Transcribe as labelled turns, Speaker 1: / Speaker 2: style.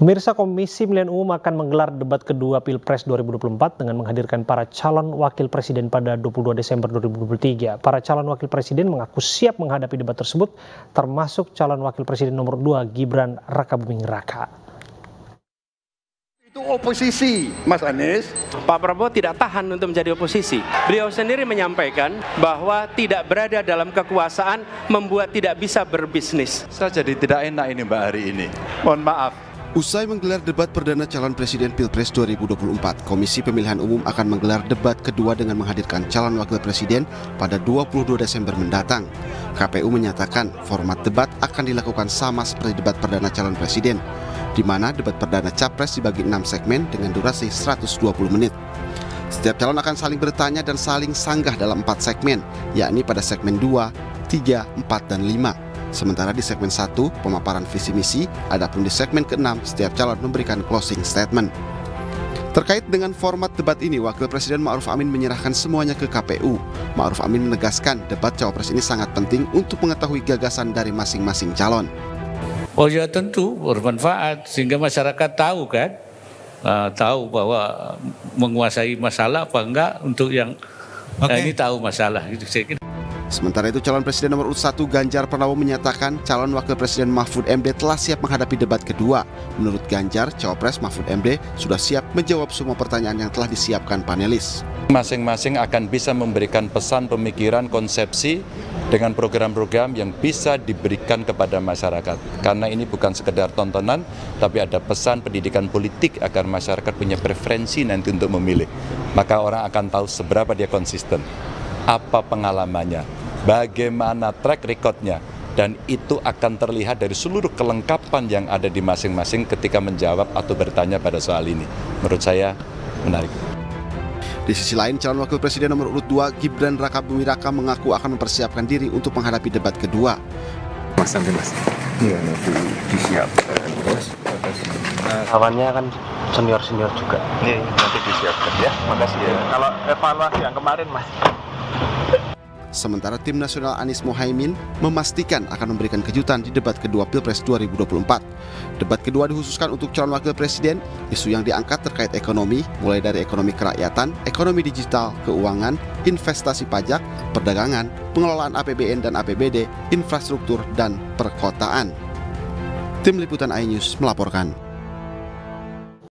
Speaker 1: Pemirsa, Komisi Pemilihan Umum akan menggelar debat kedua Pilpres 2024 dengan menghadirkan para calon wakil presiden pada 22 Desember 2023. Para calon wakil presiden mengaku siap menghadapi debat tersebut, termasuk calon wakil presiden nomor 2 Gibran Rakabuming Raka.
Speaker 2: Itu oposisi, Mas Anies.
Speaker 3: Pak Prabowo tidak tahan untuk menjadi oposisi. Beliau sendiri menyampaikan bahwa tidak berada dalam kekuasaan membuat tidak bisa berbisnis.
Speaker 4: Saya jadi tidak enak ini Mbak hari ini. Mohon maaf.
Speaker 5: Usai menggelar debat perdana calon presiden Pilpres 2024, Komisi Pemilihan Umum akan menggelar debat kedua dengan menghadirkan calon wakil presiden pada 22 Desember mendatang. KPU menyatakan format debat akan dilakukan sama seperti debat perdana calon presiden, di mana debat perdana capres dibagi 6 segmen dengan durasi 120 menit. Setiap calon akan saling bertanya dan saling sanggah dalam 4 segmen, yakni pada segmen 2, 3, 4, dan 5. Sementara di segmen 1, pemaparan visi misi, adapun di segmen ke-6, setiap calon memberikan closing statement. Terkait dengan format debat ini, Wakil Presiden Ma'ruf Amin menyerahkan semuanya ke KPU. Ma'ruf Amin menegaskan debat cawapres ini sangat penting untuk mengetahui gagasan dari masing-masing calon.
Speaker 6: Oh ya, tentu bermanfaat sehingga masyarakat tahu kan, tahu bahwa menguasai masalah apa enggak untuk yang ini tahu masalah gitu saya kira.
Speaker 5: Sementara itu, calon presiden nomor urut 1 Ganjar Pranowo menyatakan calon wakil presiden Mahfud MD telah siap menghadapi debat kedua. Menurut Ganjar, cawapres Mahfud MD sudah siap menjawab semua pertanyaan yang telah disiapkan panelis.
Speaker 4: Masing-masing akan bisa memberikan pesan, pemikiran, konsepsi dengan program-program yang bisa diberikan kepada masyarakat. Karena ini bukan sekedar tontonan, tapi ada pesan pendidikan politik agar masyarakat punya preferensi nanti untuk memilih. Maka orang akan tahu seberapa dia konsisten, apa pengalamannya, bagaimana track recordnya, dan itu akan terlihat dari seluruh kelengkapan yang ada di masing-masing ketika menjawab atau bertanya pada soal ini. Menurut saya menarik.
Speaker 5: Di sisi lain, calon wakil presiden nomor urut 2 Gibran Rakabuming Raka mengaku akan mempersiapkan diri untuk menghadapi debat kedua.
Speaker 7: Mas, iya nanti disiapkan bos.
Speaker 1: Kawannya kan senior-senior juga.
Speaker 7: Iya, nanti disiapkan ya. Makasih ya. Kalau evaluasi yang kemarin Mas.
Speaker 5: Sementara tim nasional Anies Mohaimin memastikan akan memberikan kejutan di debat kedua Pilpres 2024. Debat kedua dikhususkan untuk calon wakil presiden. Isu yang diangkat terkait ekonomi, mulai dari ekonomi kerakyatan, ekonomi digital, keuangan, investasi pajak, perdagangan, pengelolaan APBN dan APBD, infrastruktur, dan perkotaan. Tim Liputan iNews melaporkan.